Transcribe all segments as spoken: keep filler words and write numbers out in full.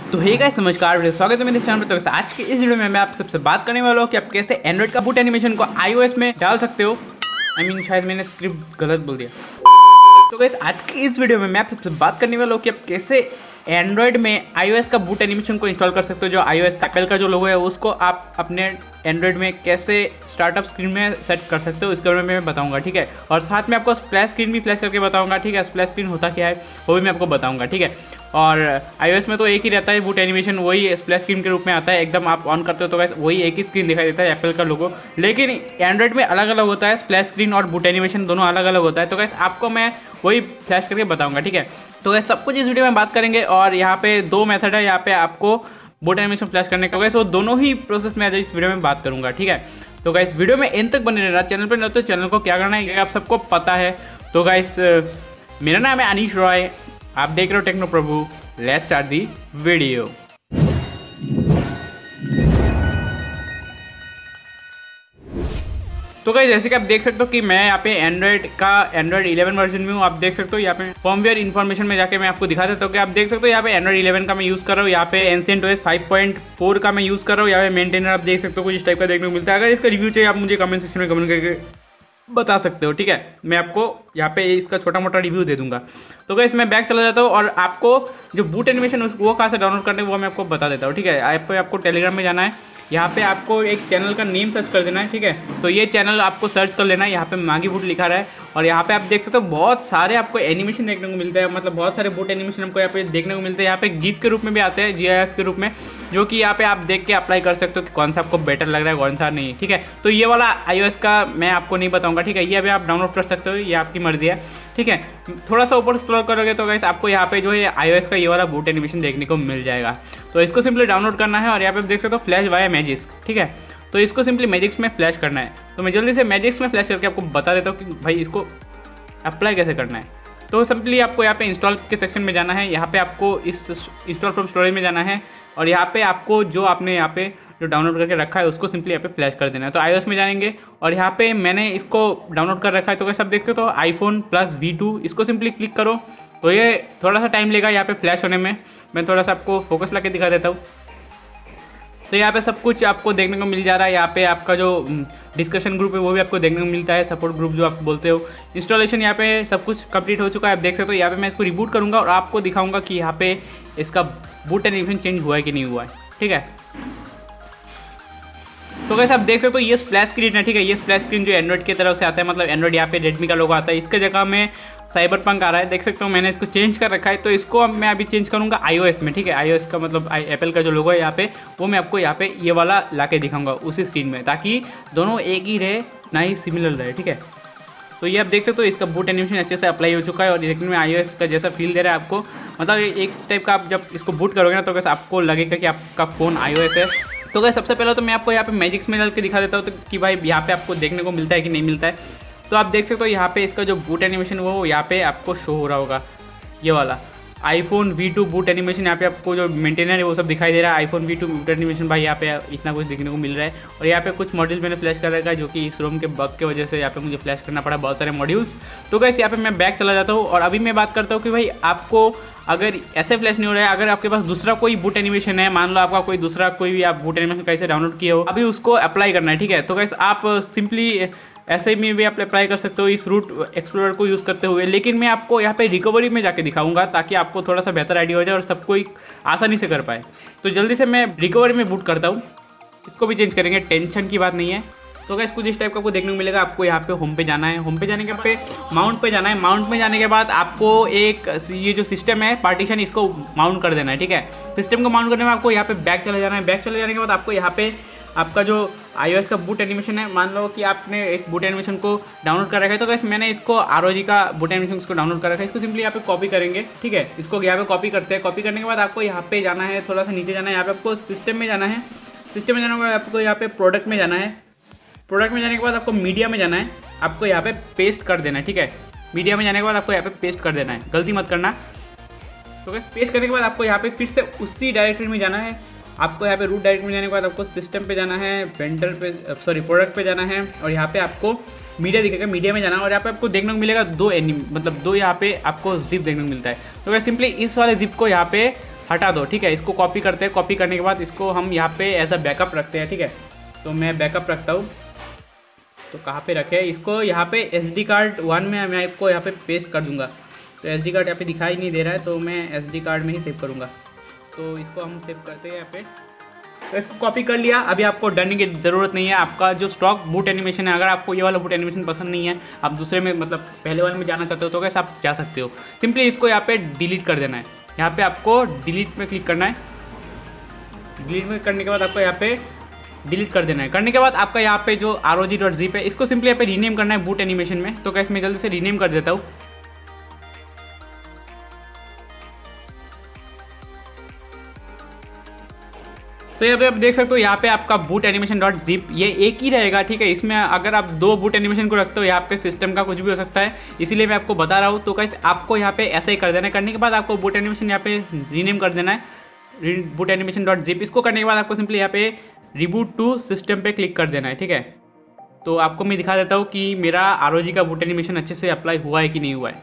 तो hey guys नमस्कार, स्वागत है मेरे चैनल पर। तो आज के इस वीडियो में मैं आप सबसे बात करने वाला हूँ कि आप कैसे एंड्रॉइड का बूट एनिमेशन को आईओएस में डाल सकते हो। आई I मीन mean, शायद मैंने स्क्रिप्ट गलत बोल दिया। तो गाइस आज की इस वीडियो में मैं आप सबसे बात करने वाला हूँ कि आप कैसे एंड्रॉइड में आईओएस का बूट एनिमेशन को इंस्टॉल कर सकते हो। जो आईओएस का एप्पल का जो लोगो है उसको आप अपने एंड्रॉइड में कैसे स्टार्टअप स्क्रीन में सेट कर सकते हो, इसके बारे में मैं बताऊंगा, ठीक है। और साथ में आपको स्प्लैश स्क्रीन भी फ्लैश करके बताऊंगा, ठीक है। स्प्लैश स्क्रीन होता क्या है वो भी मैं आपको बताऊंगा, ठीक है। और आईओएस में तो एक ही रहता है बूट एनिमेशन, वही स्प्लैश स्क्रीन के रूप में आता है। एकदम आप ऑन करते हो तो वैसे वही एक ही स्क्रीन दिखाई देता है एप्पल का लोगो, लेकिन एंड्रॉइड में अलग अलग होता है। स्प्लैश स्क्रीन और बूट एनिमेशन दोनों अलग अलग होता है। तो वैसे आपको मैं वही फ्लैश करके बताऊंगा, ठीक है। तो वैसे सब कुछ इस वीडियो में बात करेंगे। और यहाँ पे दो मेथड है यहाँ पे आपको बूट एनिमेशन फ्लैश करने का। वैसे वो दोनों ही प्रोसेस में आज इस वीडियो में बात करूंगा, ठीक है। तो गाइस वीडियो में एंड तक बने रहना। चैनल पर न तो चैनल को क्या करना है आप सबको पता है। तो गाइस मेरा नाम है अनीश रॉय, आप देख रहे हो Techno Prabhu. Let's start the video. तो गाइस जैसे कि आप देख सकते हो कि मैं यहाँ पे एंड्रॉइड का एंड्रॉइड इलेवन वर्जन में हूँ। आप देख सकते हो यहाँ पे फर्मवेयर इन्फॉर्मेशन में जाके मैं आपको दिखा देता हूँ कि आप देख सकते हो यहाँ पे एंड्रॉइड इलेवन का मैं यूज़ कर रहा हूँ। यहाँ पे ancient OS five point four का मैं यूज़ कर रहा हूँ। यहाँ पे मेंटेनर आप देख सकते हो कुछ इस टाइप का देखने को मिलता है। अगर इसका रिव्यू चाहिए आप मुझे कमेंट सेक्शन में कमेंट करके बता सकते हो, ठीक है। मैं आपको यहाँ पे इसका छोटा मोटा रिव्यू दे दूंगा। तो गाइस मैं बैक चला जाता हूँ और आपको जो बूट एनिमेशन वो कहाँ से डाउनलोड करने वो मैं आपको बता देता हूँ, ठीक है। आप आपको टेलीग्राम में जाना है। यहाँ पे आपको एक चैनल का नेम सर्च कर देना है, ठीक है। तो ये चैनल आपको सर्च कर लेना है। यहाँ पे मागी बूट लिखा रहा है और यहाँ पे आप देख सकते हो बहुत सारे आपको एनिमेशन देखने को मिलता है। मतलब बहुत सारे बूट एनिमेशन हमको यहाँ पे देखने को मिलते हैं। यहाँ पे गिफ के रूप में भी आते हैं, जीआईएफ के रूप में, जो कि यहाँ पे आप देख के अप्लाई कर सकते हो कि कौन सा आपको बेटर लग रहा है कौन सा नहीं, ठीक है। तो ये वाला आईओएस का मैं आपको नहीं बताऊंगा, ठीक है। ये अभी आप डाउनलोड कर सकते हो, ये आपकी मर्जी है, ठीक है। थोड़ा सा ऊपर स्क्रॉल करोगे तो गाइस आपको यहाँ पे जो है आईओएस का ये वाला बूट एनिमेशन देखने को मिल जाएगा। तो इसको सिंपली डाउनलोड करना है और यहाँ पे देख सकते हो फ्लैश वाया मैजिक्स, ठीक है। तो इसको सिंपली मैजिक्स में फ्लैश करना है। तो मैं जल्दी से मैजिक्स में फ्लैश करके आपको बता देता हूँ कि भाई इसको अप्लाई कैसे करना है। तो सिंपली आपको यहाँ पे इंस्टॉल के सेक्शन में जाना है। यहाँ पे आपको इस इंस्टॉल फ्रॉम स्टोरेज में जाना है और यहाँ पे आपको जो आपने यहाँ पे जो डाउनलोड करके रखा है उसको सिंपली यहाँ पे फ्लैश कर देना है। तो आईओएस में जाएंगे और यहाँ पे मैंने इसको डाउनलोड कर रखा है। तो कैसे आप देखते हो तो आईफोन प्लस वी टू, इसको सिंपली क्लिक करो। तो ये थोड़ा सा टाइम लेगा यहाँ पे फ्लैश होने में। मैं थोड़ा सा आपको फोकस ला के दिखा देता हूँ। तो यहाँ पे सब कुछ आपको देखने को मिल जा रहा है। यहाँ पे आपका जो डिस्कशन ग्रुप है वो भी आपको देखने को मिलता है, सपोर्ट ग्रुप जो आप बोलते हो। इंस्टॉलेशन यहाँ पे सब कुछ कंप्लीट हो चुका है, आप देख सकते हो। यहाँ पे मैं इसको रिबूट करूँगा और आपको दिखाऊंगा कि यहाँ पे इसका बूट एनिमेशन चेंज हुआ है कि नहीं हुआ है, ठीक है। तो कैसे आप देख सकते हो ये स्प्लैश स्क्रीन है, ठीक है। ये स्प्लैश स्क्रीन जो एंड्रॉइड की तरफ से आता है, मतलब एंड्रॉइड यहाँ पे रेडमी का लोगो आता है, इसके जगह में साइबरपंक आ रहा है, देख सकते हो। मैंने इसको चेंज कर रखा है। तो इसको मैं अभी चेंज करूँगा आईओएस में, ठीक है। आईओएस का मतलब एप्पल का जो लोगो है यहाँ पे वो मैं आपको यहाँ पे ये वाला ला के दिखाऊंगा उसी स्क्रीन में, ताकि दोनों एक ही रहे ना ही सिमिलर रहे, ठीक है। तो ये आप देख सकते हो इसका बूट एनिमेशन अच्छे से अप्लाई हो चुका है और देखने में आईओएस का जैसा फील दे रहा है आपको। मतलब एक टाइप का आप जब इसको बूट करोगे ना तो कैसे आपको लगेगा कि आपका फ़ोन आईओएस है। तो क्या सबसे पहले तो मैं आपको यहाँ पे मैजिक्स में डाल के दिखा देता हूँ तो कि भाई यहाँ पे आपको देखने को मिलता है कि नहीं मिलता है। तो आप देख सकते हो यहाँ पे इसका जो बूट एनिमेशन वो यहाँ पे आपको शो हो रहा होगा, ये वाला iPhone V two boot animation. यहाँ पे आपको जो मेंटेनर है वो सब दिखाई दे रहा है। IPhone V two boot animation भाई यहाँ पे इतना कुछ देखने को मिल रहा है। और यहाँ पे कुछ मॉड्यूल्स मैंने फ्लैश कर रखा है, जो कि इस रोम के बग के वजह से यहाँ पे मुझे फ्लैश करना पड़ा बहुत सारे मॉड्यूल्स। तो गाइस यहाँ पे मैं बैक चला जाता हूँ और अभी मैं बात करता हूँ कि भाई आपको अगर ऐसे फ्लैश नहीं हो रहा है, अगर आपके पास दूसरा कोई बूट एनिमेशन है, मान लो आपका कोई दूसरा कोई भी आप बूट एनिमेशन कैसे डाउनलोड किए हो, अभी उसको अप्लाई करना है, ठीक है। तो गाइस आप सिंपली ऐसे में भी आप अप्लाई कर सकते हो इस रूट एक्सप्लोरर को यूज़ करते हुए। लेकिन मैं आपको यहाँ पे रिकवरी में जाके दिखाऊंगा ताकि आपको थोड़ा सा बेहतर आइडिया हो जाए और सब कोई आसानी से कर पाए। तो जल्दी से मैं रिकवरी में बूट करता हूँ, इसको भी चेंज करेंगे, टेंशन की बात नहीं है। तो गाइस कुछ इस टाइप का आपको देखने को मिलेगा। आपको यहाँ पे होम पे जाना है, होम पे जाने के पे माउंट पे जाना है। माउंट में जाने के बाद आपको एक ये जो सिस्टम है पार्टीशन, इसको माउंट कर देना है, ठीक है। सिस्टम को माउंट करने में आपको यहाँ पे बैक चले जाना है। बैक चले जाने के बाद आपको यहाँ पे आपका जो आईओएस का बूट एनिमेशन है, मान लो कि आपने एक बूट एनिमेशन को डाउनलोड कर रखा है। तो गाइस मैंने इसको आरओजी का बूट एनिमेशन को डाउनलोड कर रखा है। इसको सिंपली यहाँ पे कॉपी करेंगे, ठीक है। इसको यहाँ पे कॉपी करते हैं। कॉपी करने के बाद आपको यहाँ पे जाना है, थोड़ा सा नीचे जाना है। यहाँ पे आपको सिस्टम में जाना है। सिस्टम में जाने के बाद आपको यहाँ पे प्रोडक्ट में जाना है। प्रोडक्ट में जाने के बाद आपको मीडिया में जाना है। आपको यहाँ पे पेस्ट कर देना है, ठीक है। मीडिया में जाने के बाद आपको यहाँ पे पेस्ट कर देना है, गलती मत करना। तो गाइस पेस्ट करने के बाद आपको यहाँ पे फिर से उसी डायरेक्टरी में जाना है। आपको यहाँ पे रूट डायरेक्टरी में जाने के बाद आपको सिस्टम पे जाना है, वेंडर पे सॉरी प्रोडक्ट पे जाना है और यहाँ पे आपको मीडिया दिखेगा, मीडिया में जाना और यहाँ पे आपको देखने को मिलेगा दो एनिम मतलब दो यहाँ पे आपको जिप देखने को मिलता है। तो वह सिंपली इस वाले जिप को यहाँ पे हटा दो, ठीक है। इसको कॉपी करते हैं, कॉपी करने के बाद इसको हम यहाँ पे एज अ बैकअप रखते हैं, ठीक है। तो मैं बैकअप रखता हूँ, तो कहाँ पे रखे इसको, यहाँ पे एस डी कार्ड वन में मैं आपको यहाँ पे पेस्ट कर दूँगा। तो एस डी कार्ड यहाँ पे दिखाई नहीं दे रहा है, तो मैं एस डी कार्ड में ही सेव करूँगा। तो इसको हम सेव करते हैं यहाँ पे, तो इसको कॉपी कर लिया। अभी आपको डरने की ज़रूरत नहीं है। आपका जो स्टॉक बूट एनिमेशन है, अगर आपको ये वाला बूट एनिमेशन पसंद नहीं है, आप दूसरे में मतलब पहले वाले में जाना चाहते हो, तो कैसे आप जा सकते हो। सिंपली इसको यहाँ पे डिलीट कर देना है। यहाँ पे आपको डिलीट में क्लिक करना है। डिलीट में करने के बाद आपको यहाँ पे डिलीट कर देना है। करने के बाद आपका यहाँ पे जो R O G dot zip है, इसको सिंपली यहाँ पे रीनेम करना है बूट एनिमेशन में। तो कैसे मैं जल्दी से रीनेम कर देता हूँ। तो यहाँ पे आप देख सकते हो, यहाँ पे आपका बूट एनिमेशन डॉट जिप ये एक ही रहेगा, ठीक है। इसमें अगर आप दो बूट एनिमेशन को रखते हो, यहाँ पे सिस्टम का कुछ भी हो सकता है, इसीलिए मैं आपको बता रहा हूँ। तो गाइस आपको यहाँ पे ऐसा ही कर देना है। करने के बाद आपको बूट एनिमेशन यहाँ पे रीनेम कर देना है, बूट एनिमेशन डॉट जिप। इसको करने के बाद आपको सिंपली यहाँ पे रिबूट टू सिस्टम पे क्लिक कर देना है, ठीक है। तो आपको मैं दिखा देता हूँ कि मेरा आर ओ जी का बूट एनिमेशन अच्छे से अप्लाई हुआ है कि नहीं हुआ है।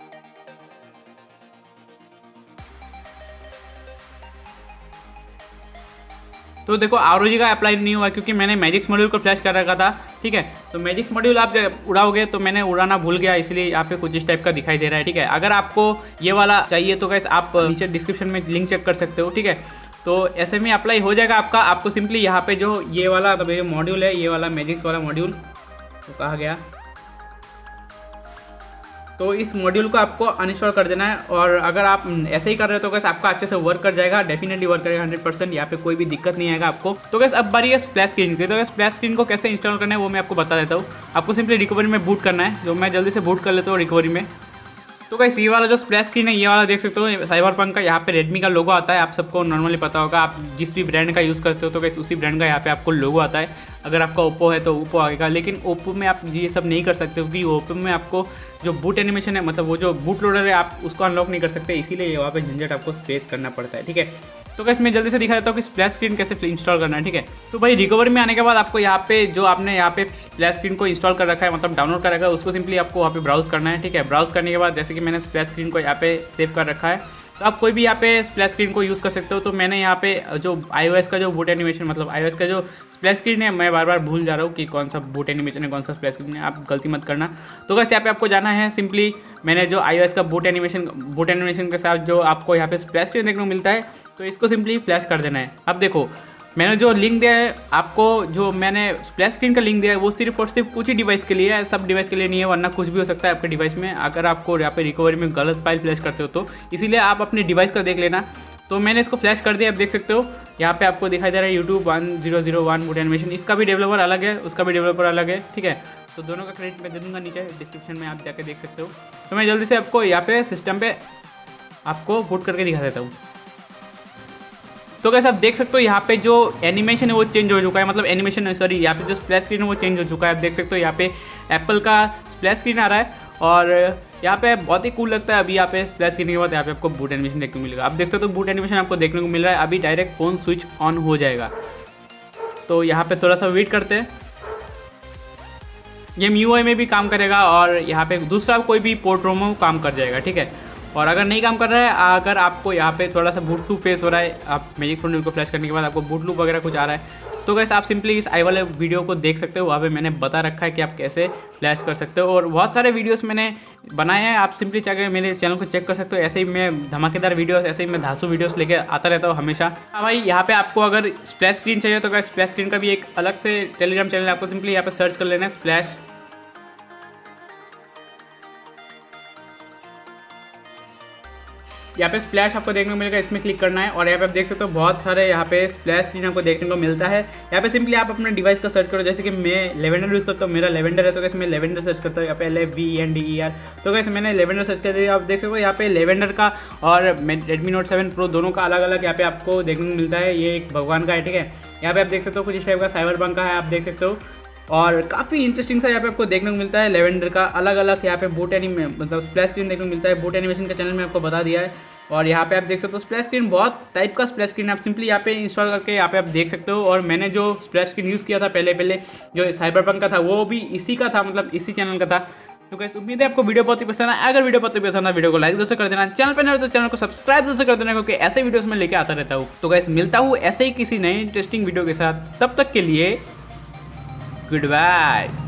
तो देखो आर ओ जी का अप्लाई नहीं हुआ क्योंकि मैंने मैजिक्स मॉड्यूल को फ्लैश कर रखा था, ठीक है। तो मैजिक्स मॉड्यूल आप उड़ाओगे तो मैंने उड़ाना भूल गया, इसलिए यहाँ पे कुछ इस टाइप का दिखाई दे रहा है, ठीक है। अगर आपको ये वाला चाहिए तो गाइस आप नीचे डिस्क्रिप्शन में लिंक चेक कर सकते हो, ठीक है। तो ऐसे में अप्लाई हो जाएगा आपका। आपको सिंपली यहाँ पे जो ये वाला तो ये मॉड्यूल है, ये वाला मैजिक्स वाला मॉड्यूल, तो कहा गया, तो इस मॉड्यूल को आपको अनइंस्टॉल कर देना है। और अगर आप ऐसे ही कर रहे हो तो कैसे आपका अच्छे से वर्क कर जाएगा, डेफिनेटली वर्क करेगा हंड्रेड परसेंट। यहाँ पे कोई भी दिक्कत नहीं आएगा आपको। तो कैसे अब बारी है स्प्लैश स्क्रीन की। तो स्प्लैश स्क्रीन को कैसे इंस्टॉल करना है वो मैं आपको बता देता हूँ। आपको सिंपली रिकवरी में बूट करना है, जो मैं जल्दी से बूट कर लेता हूँ रिकवरी में। तो गाइस ये वाला जो स्प्लैश स्क्रीन है, ये वाला देख सकते हो साइबरपंक का, यहाँ पे रेडमी का लोगो आता है। आप सबको नॉर्मली पता होगा, आप जिस भी ब्रांड का यूज़ करते हो तो गाइस उसी ब्रांड का यहाँ पे आपको लोगो आता है। अगर आपका ओप्पो है तो ओप्पो आएगा, लेकिन ओप्पो में आप ये सब नहीं कर सकते क्योंकि ओप्पो में आपको जो बूट एनिमेशन है, मतलब वो जो बूट लोडर है, आप उसको अनलॉक नहीं कर सकते, इसीलिए वहाँ पे झंझट आपको फेस करना पड़ता है, ठीक है। तो गाइस मैं जल्दी से दिखा देता हूँ कि स्प्लैश स्क्रीन कैसे इंस्टॉल करना है, ठीक है। तो भाई रिकवरी में आने के बाद आपको यहाँ पे जो आपने यहाँ पे स्प्लैश स्क्रीन को इंस्टॉल कर रखा है, मतलब डाउनलोड कर रखा है, उसको सिंपली आपको वहाँ पे ब्राउज करना है, ठीक है। ब्राउज करने के बाद जैसे कि मैंने स्प्लैश स्क्रीन को यहाँ पे सेव कर रखा है, तो आप कोई भी यहाँ पे स्प्लैश स्क्रीन को यूज़ कर सकते हो। तो मैंने यहाँ पे जो आईओएस का जो बूट एनिमेशन, मतलब आईओएस का जो स्प्लैश स्क्रीन है, मैं बार बार भूल जा रहा हूँ कि कौन सा बूट एनिमेशन है, कौन सा स्प्लैश स्क्रीन है, आप गलती मत करना। तो बस यहाँ पे आपको जाना है, सिंपली मैंने जो आईओएस का बूट एनिमेशन बूट एनिमेशन के साथ जो आपको यहाँ पे स्प्लैश स्क्रीन देखने को मिलता है, तो इसको सिंपली फ्लैश कर देना है। अब देखो मैंने जो लिंक दिया है आपको, जो मैंने स्प्लैश स्क्रीन का लिंक दिया है वो सिर्फ और सिर्फ कुछ ही डिवाइस के लिए है, सब डिवाइस के लिए नहीं है, वरना कुछ भी हो सकता है आपके डिवाइस में अगर आपको यहाँ पे रिकवरी में गलत फाइल फ्लैश करते हो तो। इसीलिए आप अपने डिवाइस का देख लेना। तो मैंने इसको फ्लैश कर दिया, आप देख सकते हो यहाँ पे आपको दिखाई दे रहा है YouTube one zero zero one boot animation. इसका भी डेवलपर अलग है, उसका भी डेवलपर अलग है, ठीक है। तो दोनों का क्रेडिट मैं दे दूँगा नीचे डिस्क्रिप्शन में, आप जाके देख सकते हो। तो मैं जल्दी से आपको यहाँ पे सिस्टम पे आपको बूट करके दिखा देता हूँ। तो कैसे आप देख सकते हो यहाँ पे जो एनिमेशन है वो चेंज हो चुका है, मतलब एनिमेशन सॉरी यहाँ पे जो स्प्लैश स्क्रीन है वो चेंज हो चुका है। आप देख सकते हो यहाँ पे एप्पल का स्प्लैश स्क्रीन आ रहा है और यहाँ पे बहुत ही कूल लगता है। अभी यहाँ पे स्प्लैश स्क्रीन के बाद यहाँ पे आपको बूट एनिमेशन देखने को मिलेगा। आप देख सकते हो बूट एनिमेशन आपको देखने को मिल रहा है। अभी डायरेक्ट फ़ोन स्विच ऑन हो जाएगा। तो यहाँ पे थोड़ा सा वेट करते हैं, ये एम यू आई में भी काम करेगा और यहाँ पे दूसरा कोई भी पोर्ट रोम में काम कर जाएगा, ठीक है। और अगर नहीं काम कर रहा है, अगर आपको यहाँ पे थोड़ा सा बूट लूप फेस हो रहा है, आप मैजिक मॉड्यूल को फ्लैश करने के बाद आपको बूट लूप वगैरह कुछ आ रहा है, तो गाइस आप सिंपली इस आई वाले वीडियो को देख सकते हो। वहाँ पे मैंने बता रखा है कि आप कैसे फ्लैश कर सकते हो और बहुत सारे वीडियोस मैंने बनाए हैं, आप सिंपली चाहे मेरे चैनल को चेक कर सकते हो। ऐसे ही मैं धमाकेदार वीडियोस, ऐसे ही मैं धांसू वीडियोस लेके आता रहता हूँ हमेशा। हाँ भाई, यहाँ पे आपको अगर स्प्लैश स्क्रीन चाहिए तो गाइस स्प्लैश स्क्रीन का भी एक अलग से टेलीग्राम चैनल है, आपको सिंपली यहाँ पे सर्च कर लेना है स्प्लैश। यहाँ पे स्प्लैश आपको देखने को मिलेगा, इसमें क्लिक करना है और यहाँ पे आप देख सकते हो बहुत सारे यहाँ पे स्प्लैश स्क्रीन आपको देखने को मिलता है। यहाँ पे सिंपली आप अपने डिवाइस का सर्च करो, जैसे कि मैं लेवेंडर यूज़ करता हूँ, मेरा लेवेंडर है, तो कैसे मैं लेवेंडर सर्च करता हूँ यहाँ पे L F V N D E R. तो कैसे मैंने लेवेंडर सर्च कर दिया। आप देख सकते हो यहाँ पे लेवेंडर का और रेडमी नोट सेवन प्रो दोनों का अलग अलग यहाँ पे आपको देखने को मिलता है। ये एक भगवान का है, ठीक है। यहाँ पे आप देख सकते हो कुछ इस टाइप का साइबरपंक का है, आप देख सकते हो और काफ़ी इंटरेस्टिंग सा यहाँ पे आपको देखने को मिलता है। लेवेंडर का अलग अलग यहाँ पे बूट एनिमे मतलब स्प्लैश स्क्रीन देखने को मिलता है। बूट एनिमेशन का चैनल में आपको बता दिया है और यहाँ पे आप देख सकते हो स्प्लैश स्क्रीन बहुत टाइप का स्प्लैश स्क्रीन आप सिंपली यहाँ पे इंस्टॉल करके यहाँ पे आप देख सकते हो। और मैंने जो स्प्लैश स्क्रीन यूज़ किया था पहले पहले जो साइबरपंक का था वो भी इसी का था, मतलब इसी चैनल का था। तो गाइस उम्मीद है आपको वीडियो बहुत ही पसंद है। अगर वीडियो बहुत ही पसंद है वीडियो को लाइक दोस्तों कर देना, चैनल पर नए हो तो चैनल को सब्सक्राइब दोस्तों कर देना, क्योंकि ऐसे वीडियोस में लेके आता रहता हूँ। तो गाइस मिलता हूँ ऐसे ही किसी नए इंटरेस्टिंग वीडियो के साथ, तब तक के लिए गुड बाय।